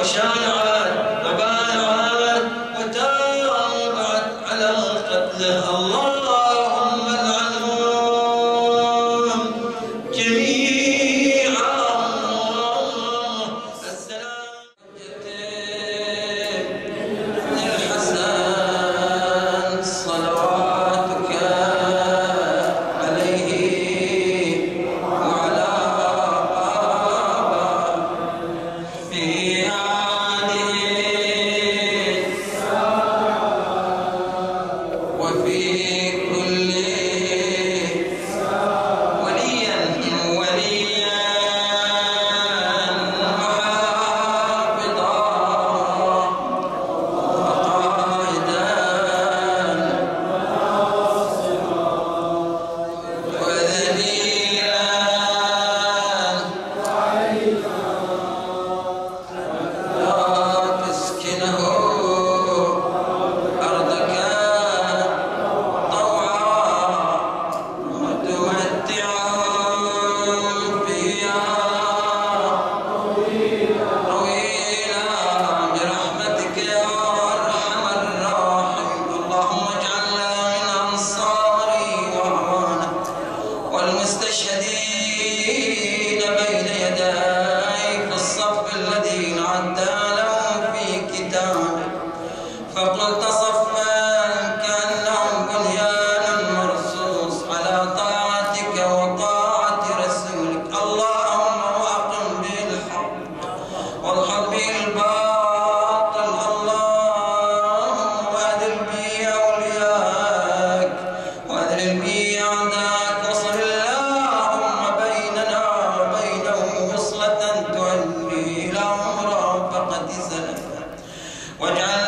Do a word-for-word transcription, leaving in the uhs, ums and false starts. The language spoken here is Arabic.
وشايعت وبايعت وتابعت على قتله. اللهم العنهم جميعا. السلام للحسن صلواتك عليه وعلى في هذه وفي كل وليا وليا محافظا وقائدا وذليلا لا تسكنه أرضك طوعا وتمتعه فيها طويلا برحمتك يا أرحم الراحمين. اللهم اجعلنا من أنصاري وأعوانك والمستشهدين بين يديك في الصف الذين عدى لهم في كتابك فقلت صفا كأنهم بنيان مرصوص على طاعتك وطاعة رسولك. اللهم واقم به الحق والحق به الباطل. اللهم واذل به أولياءك واذل به أعداءك وصل اللهم بيننا وبينهم وصلة تؤدي إلى مرافقة سلفك واجعل